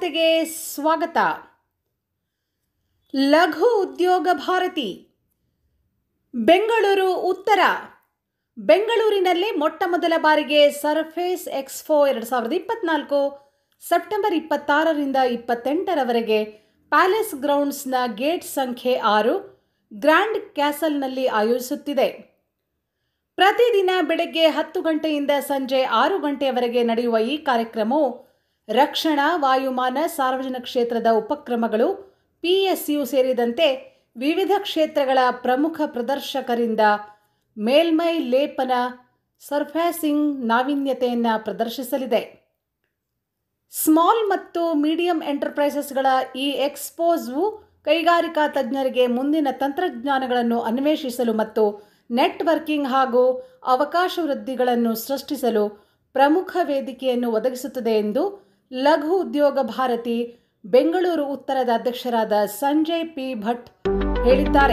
ವಾರ್ತೆಗೆ ಸ್ವಾಗತ. ಲಘು ಉದ್ಯೋಗ ಭಾರತಿ ಬೆಂಗಳೂರು ಉತ್ತರ. ಬೆಂಗಳೂರಿನಲ್ಲಿ ಮೊಟ್ಟಮೊದಲ ಬಾರಿಗೆ ಸರ್ಫೇಸ್ ಎಕ್ಸ್ಪೋ 2024 ಸೆಪ್ಟೆಂಬರ್ 26ರಿಂದ 28ರವರೆಗೆ ಪ್ಯಾಲೇಸ್ ಗ್ರೌಂಡ್ಸ್ನ ಗೇಟ್ ಸಂಖ್ಯೆ 6 ಗ್ರ್ಯಾಂಡ್ ಕ್ಯಾಸಲ್ನಲ್ಲಿ ಆಯೋಜಿಸುತ್ತಿದೆ. ಪ್ರತಿದಿನ ಬೆಳಗ್ಗೆ 10 ಗಂಟೆಯಿಂದ ಸಂಜೆ 6 ಗಂಟೆಯವರೆಗೆ ನಡೆಯುವ ಈ ಕಾರ್ಯಕ್ರಮವು ರಕ್ಷಣಾ, ವಾಯುಮಾನ, ಸಾರ್ವಜನಿಕ ಕ್ಷೇತ್ರದ ಉಪಕ್ರಮಗಳು, PSU ಸೇರಿದಂತೆ ವಿವಿಧ ಕ್ಷೇತ್ರಗಳ ಪ್ರಮುಖ ಪ್ರದರ್ಶಕರಿಂದ ಮೇಲ್ಮೈ ಲೇಪನ, ಸರ್ಫ್ಯಾಸಿಂಗ್ ನಾವೀನ್ಯತೆಯನ್ನು ಪ್ರದರ್ಶಿಸಲಿದೆ. ಸ್ಮಾಲ್ ಮತ್ತು ಮೀಡಿಯಂ ಎಂಟರ್ಪ್ರೈಸಸ್ಗಳ ಈ ಎಕ್ಸ್ಪೋಸ್ವು ಕೈಗಾರಿಕಾ ತಜ್ಞರಿಗೆ ಮುಂದಿನ ತಂತ್ರಜ್ಞಾನಗಳನ್ನು ಅನ್ವೇಷಿಸಲು ಮತ್ತು ನೆಟ್ವರ್ಕಿಂಗ್ ಹಾಗೂ ಅವಕಾಶ ವೃದ್ಧಿಗಳನ್ನು ಸೃಷ್ಟಿಸಲು ಪ್ರಮುಖ ವೇದಿಕೆಯನ್ನು ಒದಗಿಸುತ್ತದೆ ಎಂದು ಲಘು ಉದ್ಯೋಗ ಭಾರತಿ ಬೆಂಗಳೂರು ಉತ್ತರದ ಅಧ್ಯಕ್ಷರಾದ ಸಂಜಯ್ ಪಿ ಭಟ್ ಹೇಳಿದ್ದಾರೆ.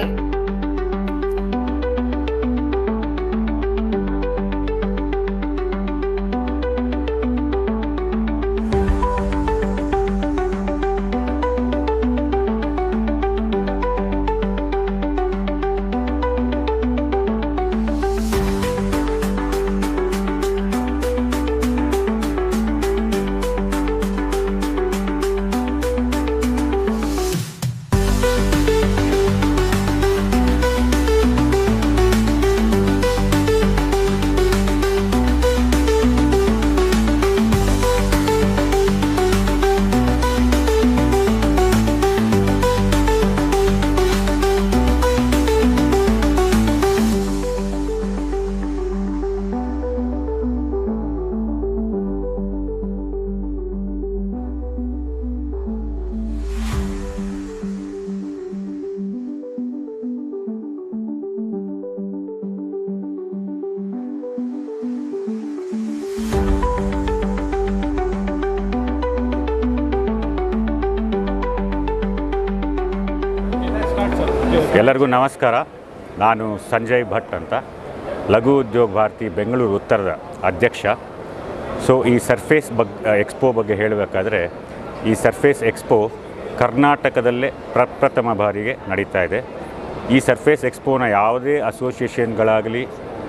ಎಲ್ಲರಿಗೂ ನಮಸ್ಕಾರ. ನಾನು ಸಂಜಯ್ ಭಟ್ ಅಂತ, ಲಘು ಉದ್ಯೋಗ ಭಾರತಿ ಬೆಂಗಳೂರು ಉತ್ತರದ ಅಧ್ಯಕ್ಷ. ಈ ಸರ್ಫೇಸ್ ಎಕ್ಸ್ಪೋ ಬಗ್ಗೆ ಹೇಳಬೇಕಾದ್ರೆ, ಈ ಸರ್ಫೇಸ್ ಎಕ್ಸ್ಪೋ ಕರ್ನಾಟಕದಲ್ಲೇ ಪ್ರಪ್ರಥಮ ಬಾರಿಗೆ ನಡೀತಾ ಇದೆ. ಈ ಸರ್ಫೇಸ್ ಎಕ್ಸ್ಪೋನ ಯಾವುದೇ ಅಸೋಸಿಯೇಷನ್ಗಳಾಗಲಿ,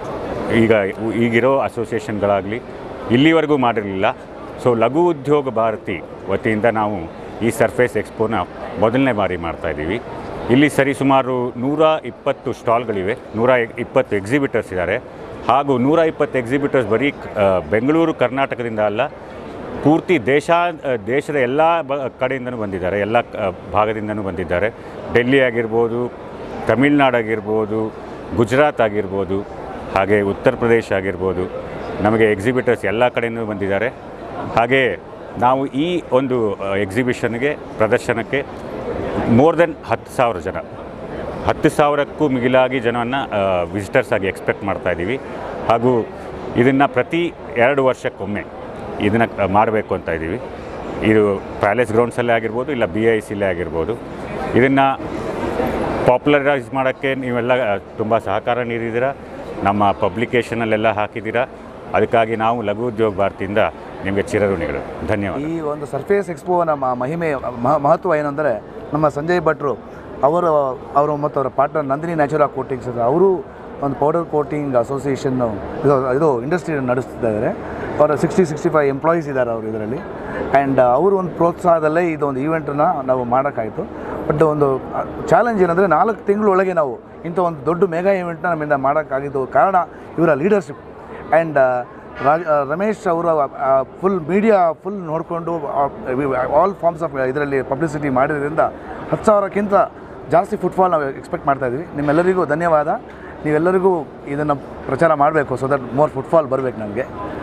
ಈಗಿರೋ ಅಸೋಸಿಯೇಷನ್ಗಳಾಗಲಿ ಇಲ್ಲಿವರೆಗೂ ಮಾಡಿರಲಿಲ್ಲ. ಲಘು ಉದ್ಯೋಗ ಭಾರತಿ ವತಿಯಿಂದ ನಾವು ಈ ಸರ್ಫೇಸ್ ಎಕ್ಸ್ಪೋನ ಮೊದಲನೇ ಬಾರಿ ಮಾಡ್ತಾಯಿದ್ದೀವಿ. ಇಲ್ಲಿ ಸರಿಸುಮಾರು 120 ಸ್ಟಾಲ್ಗಳಿವೆ, 120 ಎಕ್ಸಿಬಿಟರ್ಸ್ ಇದ್ದಾರೆ. ಹಾಗೂ 120 ಎಕ್ಸಿಬಿಟರ್ಸ್ ಬರೀ ಬೆಂಗಳೂರು ಕರ್ನಾಟಕದಿಂದ ಅಲ್ಲ, ಪೂರ್ತಿ ದೇಶದ ಎಲ್ಲ ಕಡೆಯಿಂದನೂ ಬಂದಿದ್ದಾರೆ, ಎಲ್ಲ ಭಾಗದಿಂದನೂ ಬಂದಿದ್ದಾರೆ. ಡೆಲ್ಲಿ ಆಗಿರ್ಬೋದು, ತಮಿಳ್ನಾಡು ಆಗಿರ್ಬೋದು, ಗುಜರಾತ್ ಆಗಿರ್ಬೋದು, ಹಾಗೆ ಉತ್ತರ ಪ್ರದೇಶ ಆಗಿರ್ಬೋದು, ನಮಗೆ ಎಕ್ಸಿಬಿಟರ್ಸ್ ಎಲ್ಲ ಕಡೆಯಿಂದ ಬಂದಿದ್ದಾರೆ. ಹಾಗೆ ನಾವು ಈ ಒಂದು ಎಕ್ಸಿಬಿಷನ್ಗೆ, ಪ್ರದರ್ಶನಕ್ಕೆ ಮೋರ್ ದೆನ್ 10,000 ಜನ, 10,000ಕ್ಕೂ ಮಿಗಿಲಾಗಿ ಜನವನ್ನು ವಿಸಿಟರ್ಸ್ ಆಗಿ ಎಕ್ಸ್ಪೆಕ್ಟ್ ಮಾಡ್ತಾಯಿದ್ದೀವಿ. ಹಾಗೂ ಇದನ್ನು ಪ್ರತಿ 2 ವರ್ಷಕ್ಕೊಮ್ಮೆ ಇದನ್ನು ಮಾಡಬೇಕು ಅಂತ ಇದ್ದೀವಿ. ಇದು ಪ್ಯಾಲೇಸ್ ಗ್ರೌಂಡ್ಸಲ್ಲೇ ಆಗಿರ್ಬೋದು, ಇಲ್ಲ BICಲೇ ಆಗಿರ್ಬೋದು. ಇದನ್ನು ಪಾಪ್ಯುಲರೈಸ್ ಮಾಡೋಕ್ಕೆ ನೀವೆಲ್ಲ ತುಂಬ ಸಹಕಾರ ನೀಡಿದ್ದೀರಾ, ನಮ್ಮ ಪಬ್ಲಿಕೇಷನಲ್ಲೆಲ್ಲ ಹಾಕಿದ್ದೀರಾ. ಅದಕ್ಕಾಗಿ ನಾವು ಲಘು ಉದ್ಯೋಗ ಭಾರತಿಯಿಂದ ನಿಮಗೆ ಚಿರಋಣಿಗಳು. ಧನ್ಯವಾದ. ಈ ಒಂದು ಸರ್ಫೇಸ್ ಎಕ್ಸ್ಪೋನ ಮಹಿಮೆ, ಮಹತ್ವ ಏನಂದರೆ, ನಮ್ಮ ಸಂಜಯ್ ಭಟ್ರು ಅವರು ಮತ್ತು ಅವರ ಪಾರ್ಟ್ನರ್ ನಂದಿನಿ ನ್ಯಾಚುರಾ ಕೋಟಿಂಗ್ಸ್, ಅವರು ಒಂದು ಪೌಡರ್ ಕೋಟಿಂಗ್ ಅಸೋಸಿಯೇಷನ್ನು ಇದು ಇಂಡಸ್ಟ್ರಿ ನಡೆಸ್ತಿದ್ದಾರೆ. ಅವರ 60-65 ಎಂಪ್ಲಾಯೀಸ್ ಇದ್ದಾರೆ ಅವರು ಇದರಲ್ಲಿ. ಆ್ಯಂಡ್ ಅವರು ಒಂದು ಪ್ರೋತ್ಸಾಹದಲ್ಲೇ ಇದೊಂದು ಈವೆಂಟನ್ನು ನಾವು ಮಾಡೋಕ್ಕಾಯಿತು. ಬಟ್ ಒಂದು ಚಾಲೆಂಜ್ ಏನಂದರೆ, 4 ತಿಂಗಳೊಳಗೆ ನಾವು ಇಂಥ ಒಂದು ದೊಡ್ಡ ಮೆಗಾ ಈವೆಂಟ್ನ ನಮ್ಮಿಂದ ಮಾಡೋಕ್ಕಾಗಿದ್ದು ಕಾರಣ ಇವರ ಲೀಡರ್ಶಿಪ್. ಆ್ಯಂಡ್ ರಮೇಶ್ ಅವರು ಮೀಡಿಯಾ ನೋಡಿಕೊಂಡು ಆಲ್ ಫಾರ್ಮ್ಸ್ ಆಫ್ ಇದರಲ್ಲಿ ಪಬ್ಲಿಸಿಟಿ ಮಾಡಿದ್ರಿಂದ 10,000ಕ್ಕಿಂತ ಜಾಸ್ತಿ ಫುಟ್ಫಾಲ್ ನಾವು ಎಕ್ಸ್ಪೆಕ್ಟ್ ಮಾಡ್ತಾಯಿದ್ವಿ. ನಿಮ್ಮೆಲ್ಲರಿಗೂ ಧನ್ಯವಾದ. ನೀವೆಲ್ಲರಿಗೂ ಇದನ್ನು ಪ್ರಚಾರ ಮಾಡಬೇಕು, ಸೊ ದಟ್ ಮೋರ್ ಫುಟ್ಫಾಲ್ ಬರಬೇಕು ನಮಗೆ.